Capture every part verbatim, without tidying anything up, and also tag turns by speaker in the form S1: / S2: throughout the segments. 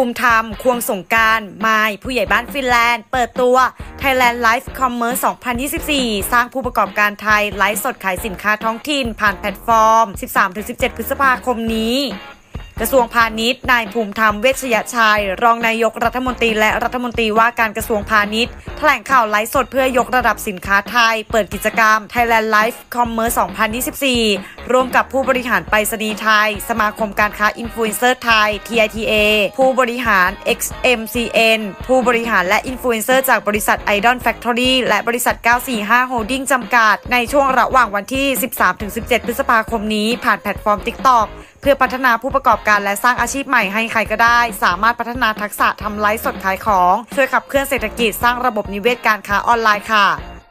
S1: ภูมิธรรมควงสงกรานต์มายผู้ใหญ่บ้านฟินแลนด์เปิดตัว Thailand Live Commerce สองพันยี่สิบสี่ สร้างผู้ประกอบการไทยไลฟ์สดขายสินค้าท้องถิ่นผ่านแพลตฟอร์ม สิบสามถึงสิบเจ็ด พฤษภาคมนี้กระทรวงพาณิชย์นายภูมิธรรมเวชยชัยรองนายกรัฐมนตรีและรัฐมนตรีว่าการกระทรวงพาณิชย์แถลงข่าวไลฟ์สดเพื่อยกระดับสินค้าไทยเปิดกิจกรรม Thailand Live Commerce สองพันยี่สิบสี่ ร่วมกับผู้บริหารไปรษณีย์ไทยสมาคมการค้าอินฟลูเอนเซอร์ไทย ที ไอ ที เอ ผู้บริหาร เอ็กซ์ เอ็ม ซี เอ็น ผู้บริหารและอินฟลูเอนเซอร์จากบริษัท Idol Factory และบริษัท เก้าสี่ห้า Holding จำกัดในช่วงระหว่างวันที่ สิบสามถึงสิบเจ็ด พฤษภาคมนี้ผ่านแพลตฟอร์ม TikTokเพื่อพัฒนาผู้ประกอบการและสร้างอาชีพใหม่ให้ใครก็ได้สามารถพัฒนาทักษะทำไลฟ์สดขายของช่วยขับเคลื่อนเศรษฐกิจสร้างระบบนิเวศการค้าออนไลน์ค่ะ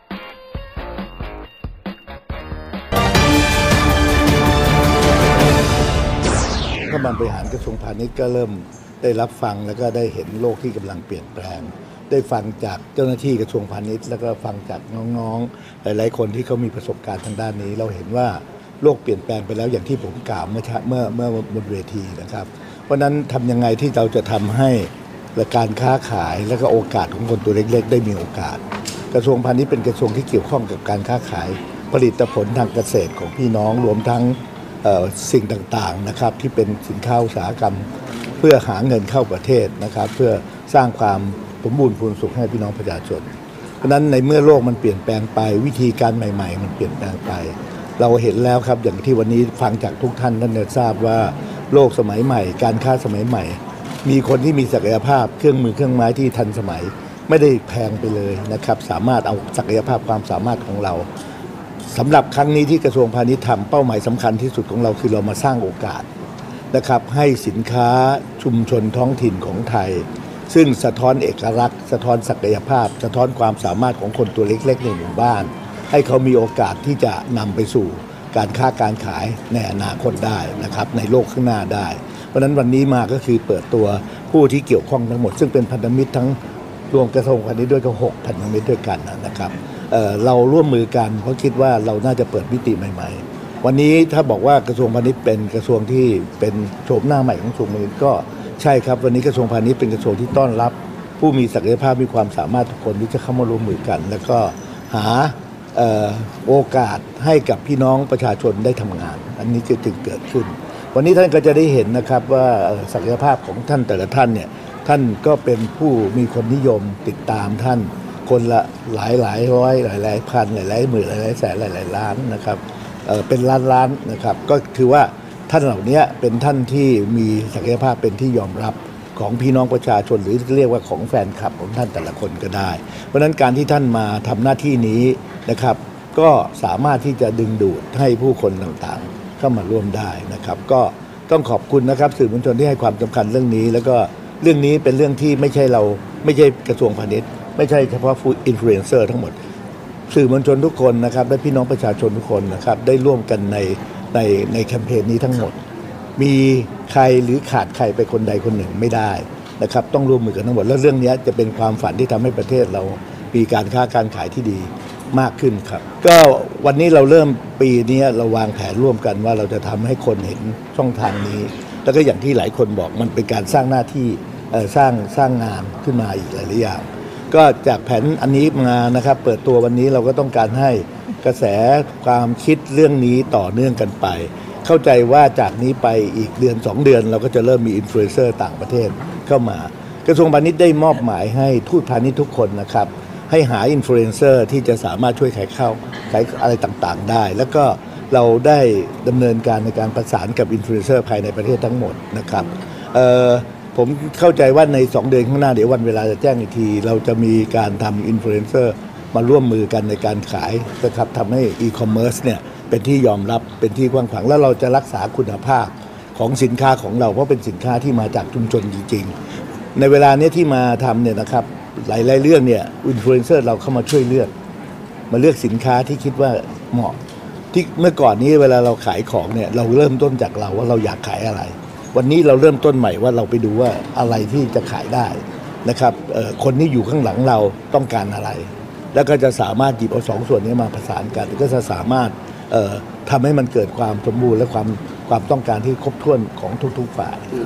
S2: รัฐบาลบริหารกระทรวงพาณิชย์ก็เริ่มได้รับฟังแล้วก็ได้เห็นโลกที่กำลังเปลี่ยนแปลงได้ฟังจากเจ้าหน้าที่กระทรวงพาณิชย์แล้วก็ฟังจากน้องๆหลายๆคนที่เขามีประสบการณ์ทางด้านนี้เราเห็นว่าโลกเปลี่ยนแปลงไปแล้วอย่างที่ผมกล่าวเมื่อเมื่อเมื่อบนเวทีนะครับเพราะนั้นทำยังไงที่เราจะทำให้การค้าขายและก็โอกาสของคนตัวเล็กๆได้มีโอกาสกระทรวงพาณิชย์เป็นกระทรวงที่เกี่ยวข้องกับการค้าขายผลิตผลทางเกษตรของพี่น้องรวมทั้งสิ่งต่างๆนะครับที่เป็นสินค้าอุตสาหกรรมเพื่อหาเงินเข้าประเทศนะครับเพื่อสร้างความสมบูรณ์พูนสุขให้พี่น้องประชาชนเพราะนั้นในเมื่อโลกมันเปลี่ยนแปลงไปวิธีการใหม่ๆมันเปลี่ยนแปลงไปเราเห็นแล้วครับอย่างที่วันนี้ฟังจากทุกท่านท่านจะทราบว่าโลกสมัยใหม่การค้าสมัยใหม่มีคนที่มีศักยภาพเครื่องมือเครื่องไม้ที่ทันสมัยไม่ได้แพงไปเลยนะครับสามารถเอาศักยภาพความสามารถของเราสำหรับครั้งนี้ที่กระทรวงพาณิชย์ทำเป้าหมายสำคัญที่สุดของเราคือเรามาสร้างโอกาสนะครับให้สินค้าชุมชนท้องถิ่นของไทยซึ่งสะท้อนเอกลักษณ์สะท้อนศักยภาพสะท้อนความสามารถของคนตัวเล็กๆในหมู่บ้านให้เขามีโอกาสที่จะนำไปสู่การค้าการขายในอนาคตได้นะครับในโลกข้างหน้าได้เพราะฉะนั้นวันนี้มาก็คือเปิดตัวผู้ที่เกี่ยวข้องทั้งหมดซึ่งเป็นพันธมิตรทั้งรวมกระทรวงพาณิชย์ด้วยก็หกพันธมิตรด้วยกันนะครับ เ, เราร่วมมือกันเพราะคิดว่าเราน่าจะเปิดมิติใหม่ๆวันนี้ถ้าบอกว่ากระทรวงพาณิชย์เป็นกระทรวงที่เป็นโฉมหน้าใหม่ของกระทรวงพาณิชย์ก็ใช่ครับวันนี้กระทรวงพาณิชย์เป็นกระทรวงที่ต้อนรับผู้มีศักยภาพมีความสามารถทุกคนที่จะเข้ามาร่วมมือกันแล้วก็หาโอกาสให้กับพี่น้องประชาชนได้ทำงานอันนี้ก็จึงเกิดขึ้นวันนี้ท่านก็จะได้เห็นนะครับว่าศักยภาพของท่านแต่ละท่านเนี่ยท่านก็เป็นผู้มีคนนิยมติดตามท่านคนละหลายหลายร้อยหลายหลายพันหลายหลายหมื่นหลายหลายแสนหลายหลายล้านนะครับเอ่อเป็นล้านล้านนะครับก็คือว่าท่านเหล่านี้เป็นท่านที่มีศักยภาพเป็นที่ยอมรับของพี่น้องประชาชนหรือเรียกว่าของแฟนคลับของท่านแต่ละคนก็ได้เพราะฉะนั้นการที่ท่านมาทำหน้าที่นี้นะครับก็สามารถที่จะดึงดูดให้ผู้คนต่างๆเข้ามาร่วมได้นะครับก็ต้องขอบคุณนะครับสื่อมวลชนที่ให้ความสำคัญเรื่องนี้แล้วก็เรื่องนี้เป็นเรื่องที่ไม่ใช่เราไม่ใช่กระทรวงพาณิชย์ไม่ใช่เฉพาะฟู้ดอินฟลูเอนเซอร์ทั้งหมดสื่อมวลชนทุกคนนะครับและพี่น้องประชาชนทุกคนนะครับได้ร่วมกันในในในแคมเปญนี้ทั้งหมดมีใครหรือขาดใครไปคนใดคนหนึ่งไม่ได้นะครับต้องร่วมมือกันทั้งหมดแล้วเรื่องนี้จะเป็นความฝันที่ทำให้ประเทศเรามีการค้าการขายที่ดีมากขึ้นครับก็วันนี้เราเริ่มปีนี้เราวางแผนร่วมกันว่าเราจะทำให้คนเห็นช่องทางนี้แล้วก็อย่างที่หลายคนบอกมันเป็นการสร้างหน้าที่สร้างสร้างงานขึ้นมาอีกหลายๆอย่างก็จากแผนอันนี้มานะครับเปิดตัววันนี้เราก็ต้องการให้กระแสความคิดเรื่องนี้ต่อเนื่องกันไปเข้าใจว่าจากนี้ไปอีกเดือนสองเดือนเราก็จะเริ่มมีอินฟลูเอนเซอร์ต่างประเทศเข้ามากระทรวงพาณิชย์ได้มอบหมายให้ทูตพาณิชย์ทุกคนนะครับให้หาอินฟลูเอนเซอร์ที่จะสามารถช่วยขายข้าวขายอะไรต่างๆได้แล้วก็เราได้ดำเนินการในการประสานกับอินฟลูเอนเซอร์ภายในประเทศทั้งหมดนะครับผมเข้าใจว่าในสองเดือนข้างหน้าเดี๋ยววันเวลาจะแจ้งอีกทีเราจะมีการทำอินฟลูเอนเซอร์มาร่วมมือกันในการขายนะครับทำให้อีคอมเมิร์ซเนี่ยเป็นที่ยอมรับเป็นที่กว้างขวางแล้วเราจะรักษาคุณภาพของสินค้าของเราเพราะเป็นสินค้าที่มาจากชุมชนจริงๆในเวลานี้ที่มาทำเนี่ยนะครับหลายๆเรื่องเนี่ยอินฟลูเอนเซอร์เราเข้ามาช่วยเลือกมาเลือกสินค้าที่คิดว่าเหมาะที่เมื่อก่อนนี้เวลาเราขายของเนี่ยเราเริ่มต้นจากเราว่าเราอยากขายอะไรวันนี้เราเริ่มต้นใหม่ว่าเราไปดูว่าอะไรที่จะขายได้นะครับคนที่อยู่ข้างหลังเราต้องการอะไรแล้วก็จะสามารถหยิบเอาสองส่วนนี้มาผสานกันก็จะสามารถทำให้มันเกิดความสมบูรณ์และความความต้องการที่ครบถ้วนของทุกๆฝ่าย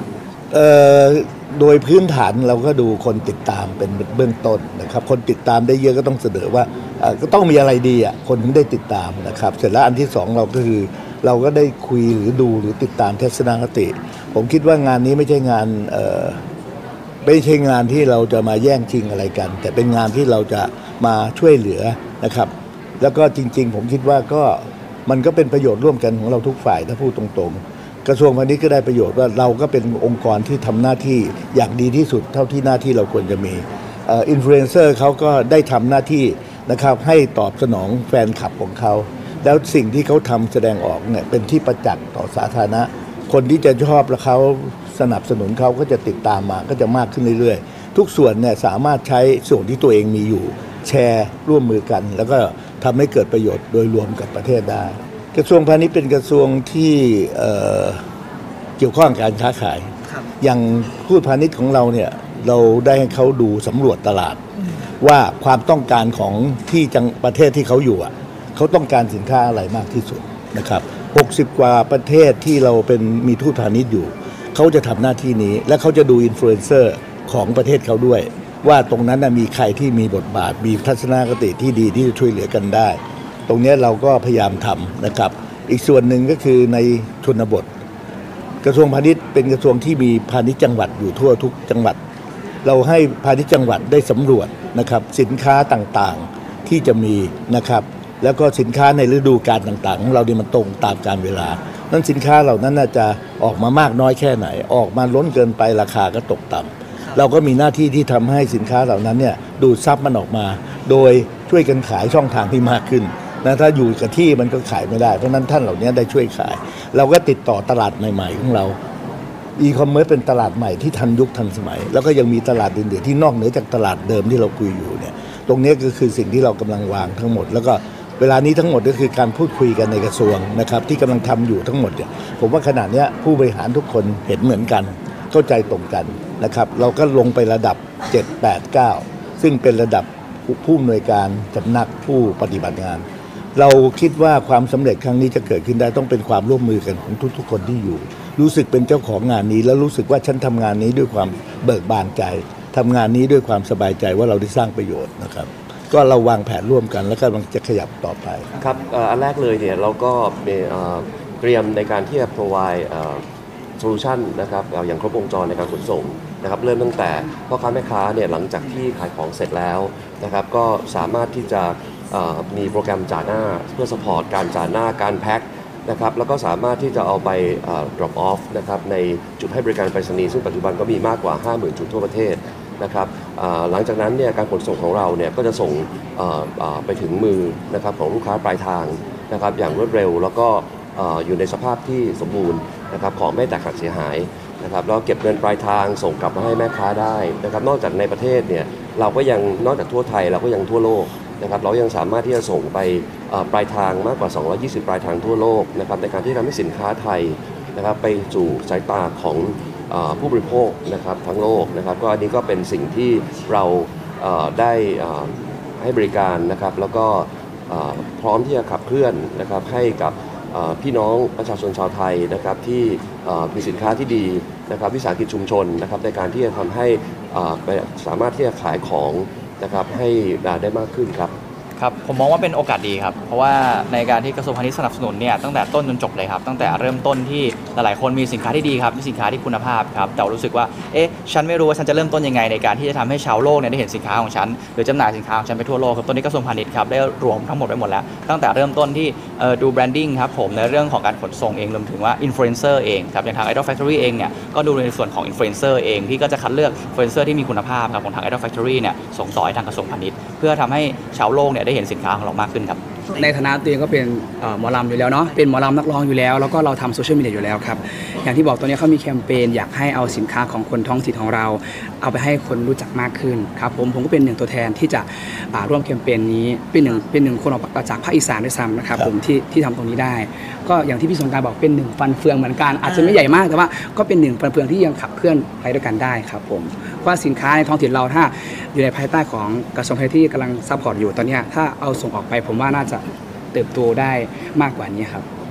S2: เอ่อโดยพื้นฐานเราก็ดูคนติดตามเป็นเบื้องต้นนะครับคนติดตามได้เยอะก็ต้องเสนอว่าก็ต้องมีอะไรดีอ่ะคนถึงได้ติดตามนะครับเสร็จแล้วอันที่สองเราก็คือเราก็ได้คุยหรือดูหรือติดตามทัศนคติผมคิดว่างานนี้ไม่ใช่งานเอ่อไม่ใช่งานที่เราจะมาแย่งชิงอะไรกันแต่เป็นงานที่เราจะมาช่วยเหลือนะครับแล้วก็จริงๆผมคิดว่าก็มันก็เป็นประโยชน์ร่วมกันของเราทุกฝ่ายถ้าพูดตรงๆกระทรวงพาณิชย์ก็ได้ประโยชน์ว่าเราก็เป็นองค์กรที่ทำหน้าที่อย่างดีที่สุดเท่าที่หน้าที่เราควรจะมีอินฟลูเอนเซอร์เขาก็ได้ทำหน้าที่นะครับให้ตอบสนองแฟนคลับของเขาแล้วสิ่งที่เขาทำแสดงออกเนี่ยเป็นที่ประจักษ์ต่อสาธารณะคนที่จะชอบและเขาสนับสนุนเขาก็จะติดตามมาก็จะมากขึ้นเรื่อยๆทุกส่วนเนี่ยสามารถใช้ส่วนที่ตัวเองมีอยู่แชร์ร่วมมือกันแล้วก็ทำให้เกิดประโยชน์โดยรวมกับประเทศได้กระทรวงพาณิชย์เป็นกระทรวงที่เอ่อเกี่ยวข้องกับการค้าขายอย่างทูตพาณิชย์ของเราเนี่ยเราได้ให้เขาดูสำรวจตลาดว่าความต้องการของที่จังประเทศที่เขาอยู่อ่ะเขาต้องการสินค้าอะไรมากที่สุดนะครับหกสิบกว่าประเทศที่เราเป็นมีทูตพาณิชย์อยู่เขาจะทำหน้าที่นี้และเขาจะดูอินฟลูเอนเซอร์ของประเทศเขาด้วยว่าตรงนั้นมีใครที่มีบทบาทมีทัศนคติที่ดีที่จะช่วยเหลือกันได้ตรงนี้เราก็พยายามทำนะครับอีกส่วนหนึ่งก็คือในชนบทกระทรวงพาณิชย์เป็นกระทรวงที่มีพาณิชย์จังหวัดอยู่ทั่วทุกจังหวัดเราให้พาณิชย์จังหวัดได้สำรวจนะครับสินค้าต่างๆที่จะมีนะครับแล้วก็สินค้าในฤดูกาลต่างๆของเราเนี่ยมันตรงตามกาลเวลานั้นสินค้าเหล่านั้นน่าจะออกมามากน้อยแค่ไหนออกมาล้นเกินไปราคาก็ตกต่ำเราก็มีหน้าที่ที่ทำให้สินค้าเหล่านั้นเนี่ยดูดซับมันออกมาโดยช่วยกันขายช่องทางที่มากขึ้นนะถ้าอยู่กับที่มันก็ขายไม่ได้เพราะนั้นท่านเหล่านี้ได้ช่วยขายเราก็ติดต่อตลาดใหม่ๆของเราอีคอมเมิร์ซเป็นตลาดใหม่ที่ทันยุคทันสมัยแล้วก็ยังมีตลาดอื่นๆที่นอกเหนือจากตลาดเดิมที่เราคุยอยู่เนี่ยตรงนี้ก็คือสิ่งที่เรากำลังวางทั้งหมดแล้วก็เวลานี้ทั้งหมดก็คือการพูดคุยกันในกระทรวงนะครับที่กำลังทำอยู่ทั้งหมดเนี่ยผมว่าขณะนี้ผู้บริหารทุกคนเห็นเหมือนกันเข้าใจตรงกันนะครับเราก็ลงไประดับเจ็ด แปด เก้าซึ่งเป็นระดับผู้อำนวยการสำนักผู้ปฏิบัติงานเราคิดว่าความสำเร็จครั้งนี้จะเกิดขึ้นได้ต้องเป็นความร่วมมือกันของทุกๆคนที่อยู่รู้สึกเป็นเจ้าของงานนี้แล้วรู้สึกว่าฉันทำงานนี้ด้วยความเบิกบานใจทำงานนี้ด้วยความสบายใจว่าเราได้สร้างประโยชน์นะครับก็เราวางแผนร่วมกันแล้วก็กำลังจะขยับต่อไป
S3: ครับอันแรกเลยเนี่ยเราก็เตรียมในการที่จะ provide solution นะครับอย่างครบวงจรในการขนส่งนะครับเริ่มตั้งแต่พ่อค้าแม่ค้าเนี่ยหลังจากที่ขายของเสร็จแล้วนะครับก็สามารถที่จะมีโปรแกรมจ่าหน้าเพื่อ support การจ่าหน้าการแพ็คนะครับแล้วก็สามารถที่จะเอาไป drop off นะครับในจุดให้บริการไปรษณีย์ซึ่งปัจจุบันก็มีมากกว่า ห้าหมื่น จุดทั่วประเทศนะครับหลังจากนั้นเนี่ยการขนส่งของเราเนี่ยก็จะส่งไปถึงมือนะครับของลูกค้าปลายทางนะครับอย่างรวดเร็วแล้วก็อยู่ในสภาพที่สมบูรณ์นะครับของไม่แตกหักเสียหายนะครับแล้วเก็บเงินปลายทางส่งกลับมาให้แม่ค้าได้นะครับนอกจากในประเทศเนี่ยเราก็ยังนอกจากทั่วไทยเราก็ยังทั่วโลกนะครับเรายังสามารถที่จะส่งไปปลายทางมากกว่าสองร้อยยี่สิบปลายทางทั่วโลกนะครับในการที่ทำให้สินค้าไทยนะครับไปสู่สายตาของผู้บริโภคนะครับทั้งโลกนะครับก็อันนี้ก็เป็นสิ่งที่เราได้ให้บริการนะครับแล้วก็พร้อมที่จะขับเคลื่อนนะครับให้กับพี่น้องประชาชนชาวไทยนะครับที่มีสินค้าที่ดีนะครับวิสาหกิจชุมชนนะครับในการที่จะทำให้สามารถที่จะขายของนะครับให้ได้มากขึ้นครับ
S4: ครับผมมองว่าเป็นโอกาสดีครับเพราะว่าในการที่กระทรวงพาณิชย์สนับสนุนเนี่ยตั้งแต่ต้นจนจบเลยครับตั้งแต่เริ่มต้นที่หลายๆคนมีสินค้าที่ดีครับมีสินค้าที่คุณภาพครับแต่รู้สึกว่าเอ๊ะฉันไม่รู้ว่าฉันจะเริ่มต้นยังไงในการที่จะทำให้ชาวโลกเนี่ยได้เห็นสินค้าของฉันหรือจำหน่ายสินค้าของฉันไปทั่วโลกครับตอนนี้กระทรวงพาณิชย์ครับได้รวมทั้งหมดไว้หมดแล้วตั้งแต่เริ่มต้นที่ดูแบรนดิ้งครับผมในเรื่องของการขนส่งเองรวมถึงว่าอินฟลูเอนเซอร์เองครับอย่างทาง Idol Factory เองเนี่ยก็ดูในส่วนของอินฟลูเอนเซอร์เองที่ก็จะคัดเลือกอินฟลูเอนเซอร์ที่มีคุณภาพครับของทาง Idol Factory เนี่ยส่งต่อให้ทางกระทรวงพาณิชย์เพื่อทำให้ชาวโลกเนี่ยได้เห็นสินค้าของเรามากขึ้นครับ
S5: ในฐานะตัวเองก็เป็นหมอลำอยู่แล้วเนาะเป็นหมอลำนักร้องอยู่แล้วแล้วก็เราทำโซเชียลมีเดียอยู่แล้วครับอย่างที่บอกตัวนี้เขามีแคมเปญอยากให้เอาสินค้าของคนท้องถิ่นของเราเอาไปให้คนรู้จักมากขึ้นครับผมผมก็เป็นหนึ่งตัวแทนที่จะร่วมแคมเปญนี้เป็นหนึ่งเป็นหนึ่งคนออกมาจากภาคอีสานด้วยซ้ำนะครับผมที่ที่ทำตรงนี้ได้ก็อย่างที่พี่สงกรานต์บอกเป็นหนึ่งฟันเฟืองเหมือนกันอาจจะไม่ใหญ่มากแต่ว่าก็เป็นหนึ่งฟันเฟืองที่ยังขับเคลื่อนไปด้วยกันได้ครับผมว่าสินค้าในท้องถิ่นเราถ้าอยู่ในภายใต้ของกระทรวงพาณิชย์ที่กำลังซัพพอร์ตอยู่ตอนนี้ถ้าเอาส่งออกไปผมว่าน่าจะเติบโตได้มากกว่านี้ครับ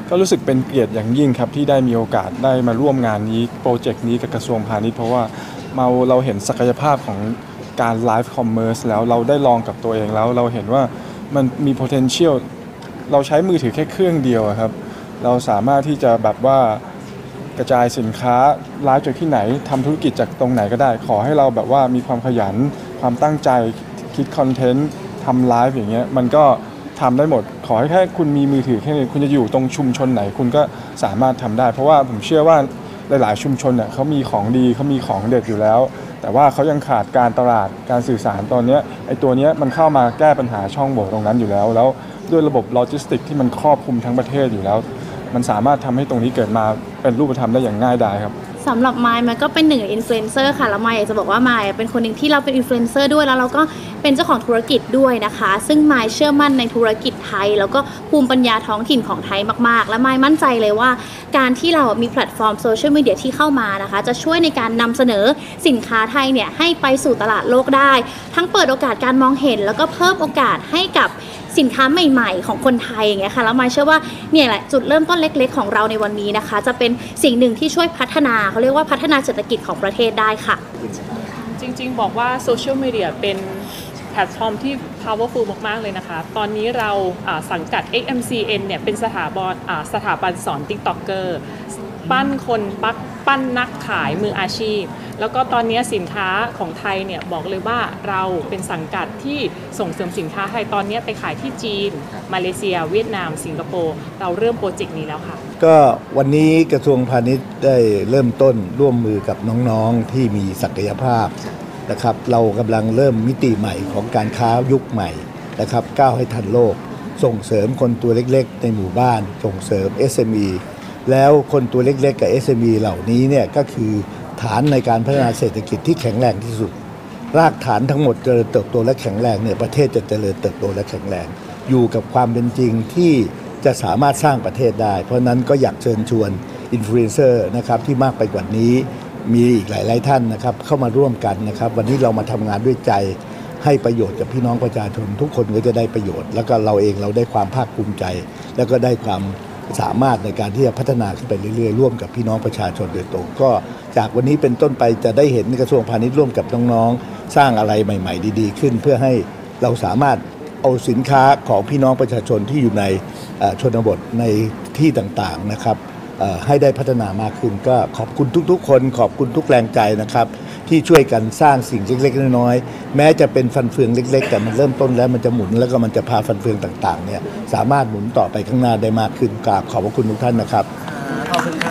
S6: ก็รู้สึกเป็นเกียรติอย่างยิ่งครับที่ได้มีโอกาสได้มาร่วมงานนี้โปรเจกต์นี้กับกระทรวงพาณิชย์เพราะว่าเราเราเห็นศักยภาพของการไลฟ์คอมเมอร์สแล้วเราได้ลองกับตัวเองแล้วเราเห็นว่ามันมี potential เราใช้มือถือแค่เครื่องเดียวครับเราสามารถที่จะแบบว่ากระจายสินค้าไลฟ์จากที่ไหนทำธุรกิจจากตรงไหนก็ได้ขอให้เราแบบว่ามีความขยันความตั้งใจคิดคอนเทนต์ทำไลฟ์อย่างเงี้ยมันก็ทำได้หมดขอให้แค่คุณมีมือถือแค่นี้คุณจะอยู่ตรงชุมชนไหนคุณก็สามารถทำได้เพราะว่าผมเชื่อว่าหลายๆชุมชนเนี่ยเขามีของดีเขามีของเด็ดอยู่แล้วแต่ว่าเขายังขาดการตลาดการสื่อสารตอนนี้ไอ้ตัวนี้มันเข้ามาแก้ปัญหาช่องโหว่ตรงนั้นอยู่แล้วแล้วด้วยระบบโลจิสติกที่มันครอบคลุมทั้งประเทศอยู่แล้วมันสามารถทำให้ตรงนี้เกิดมาเป็นรูปธรรมได้อย่างง่ายดายครับ
S7: สำหรับมายมันก็เป็นหนึ่งในอินฟลูเอนเซอร์ค่ะแล้วมายอยากจะบอกว่ามายเป็นคนหนึ่งที่เราเป็นอินฟลูเอนเซอร์ด้วยแล้วเราก็เป็นเจ้าของธุรกิจด้วยนะคะซึ่งมายเชื่อมั่นในธุรกิจไทยแล้วก็ภูมิปัญญาท้องถิ่นของไทยมากๆและมายมั่นใจเลยว่าการที่เรามีแพลตฟอร์มโซเชียลมีเดียที่เข้ามานะคะจะช่วยในการนำเสนอสินค้าไทยเนี่ยให้ไปสู่ตลาดโลกได้ทั้งเปิดโอกาสการมองเห็นแล้วก็เพิ่มโอกาสให้กับสินค้าใหม่ๆของคนไทยอย่างเงี้ยค่ะแล้วมายเชื่อว่าเนี่ยแหละจุดเริ่มต้นเล็กๆของเราในวันนี้นะคะจะเป็นสิ่งหนึ่งที่ช่วยพัฒนาเขาเรียกว่าพัฒนาเศรษฐกิจของประเทศได้ค่ะ
S8: จริงๆบอกว่าโซเชียลมีเดียเป็นแพลตฟอร์มที่ powerful มากๆเลยนะคะตอนนี้เราสังกัด เอ็กซ์ เอ็ม ซี เอ็น เนี่ยเป็นสถาบันสถาบันสอน TikToker ปั้นคนปักปั้นนักขายมืออาชีพแล้วก็ตอนนี้สินค้าของไทยเนี่ยบอกเลยว่าเราเป็นสังกัดที่ส่งเสริมสินค้าไทยตอนนี้ไปขายที่จีนมาเลเซียเวียดนามสิงคโปร์เราเริ่มโปรเจกต์นี้แล้วค่ะ
S2: ก็วันนี้กระทรวงพาณิชย์ได้เริ่มต้นร่วมมือกับน้องๆที่มีศักยภาพนะครับเรากำลังเริ่มมิติใหม่ของการค้ายุคใหม่นะครับก้าวให้ทันโลกส่งเสริมคนตัวเล็กๆในหมู่บ้านส่งเสริม เอส เอ็ม อี แล้วคนตัวเล็กๆกับ เอส เอ็ม อี เหล่านี้เนี่ยก็คือฐานในการพัฒนาเศรษฐกิจที่แข็งแรงที่สุดรากฐานทั้งหมดเจริญเติบโตและแข็งแรงเนี่ยประเทศจะเจริญเติบโตและแข็งแรงอยู่กับความเป็นจริงที่จะสามารถสร้างประเทศได้เพราะนั้นก็อยากเชิญชวนอินฟลูเอนเซอร์นะครับที่มากไปกว่านี้มีอีกหลายๆท่านนะครับเข้ามาร่วมกันนะครับวันนี้เรามาทำงานด้วยใจให้ประโยชน์กับพี่น้องประชาชนทุกคนก็จะได้ประโยชน์แล้วก็เราเองเราได้ความภาคภูมิใจแล้วก็ได้ความสามารถในการที่จะพัฒนาขึ้นไปเรื่อยๆร่วมกับพี่น้องประชาชนโดยตรงก็จากวันนี้เป็นต้นไปจะได้เห็นกระทรวงพาณิชย์ร่วมกับน้องๆสร้างอะไรใหม่ๆดีๆขึ้นเพื่อให้เราสามารถเอาสินค้าของพี่น้องประชาชนที่อยู่ในชนบทในที่ต่างๆนะครับให้ได้พัฒนามากขึ้นก็ขอบคุณทุกๆคนขอบคุณทุกแรงใจนะครับที่ช่วยกันสร้างสิ่งเล็กๆน้อยๆแม้จะเป็นฟันเฟืองเล็กๆแต่มันเริ่มต้นแล้วมันจะหมุนแล้วก็มันจะพาฟันเฟืองต่างๆเนี่ยสามารถหมุนต่อไปข้างหน้าได้มากขึ้นกราบขอบพระคุณทุกท่านนะครับขอบคุณ